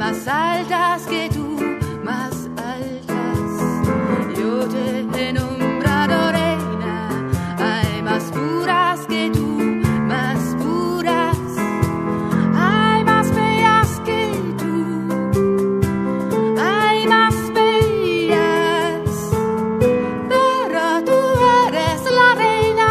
más altas que tú, más altas. Yo te he nombrado reina, hay más puras que tú, más puras. Hay más bellas que tú, hay más bellas, pero tú eres la reina.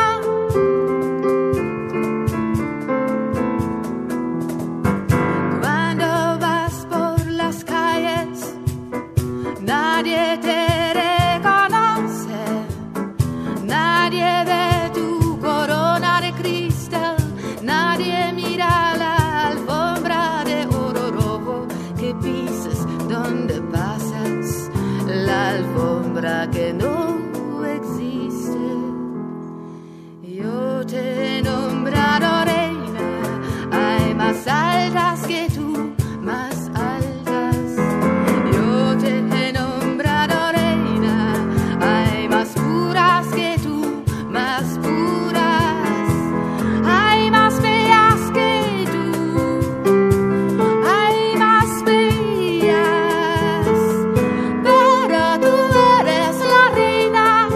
Cuando vas por las calles, nadie te reconoce, nadie ve tu corona de cristal, nadie mira la alfombra de oro rojo que pisas donde pasas, la alfombra que no existe. Yo te he nombrado reina, hay más altas que tú, más altas. Yo te he nombrado reina, hay más puras que tú, más puras. Hay más bellas que tú, hay más bellas, pero tú eres la reina.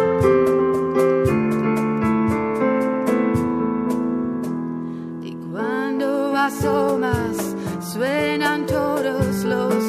Y cuando asomas, suenan todos los